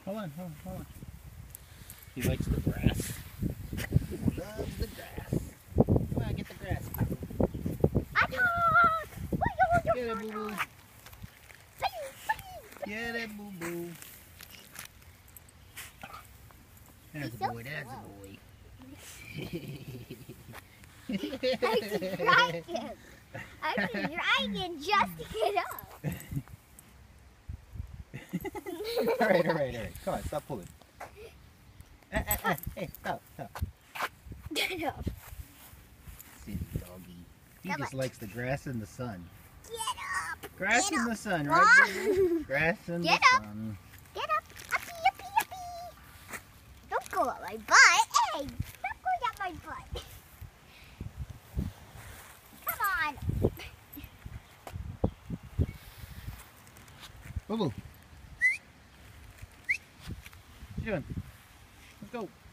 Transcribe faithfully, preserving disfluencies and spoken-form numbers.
Hold on, hold on, hold on. He likes the grass. He loves the grass. Come on, get the grass. I Get talk. Get it, boo boo. Get it, boo boo. That's a boy, that's a boy. I can drag him. I can drag him just to get up. Alright, alright, alright. Come on, stop pulling. Uh, uh, uh. Hey, stop, stop. Get up. Silly doggy. He Come just on. likes the grass and the sun. Get up. Grass Get in up. the sun, What? right? Baby? Grass in Get the up. sun. Get up. Uppy, uppy, uppy. Don't go at my butt. Hey, stop going at my butt. Come on. Boo boo. What you doing? Let's go.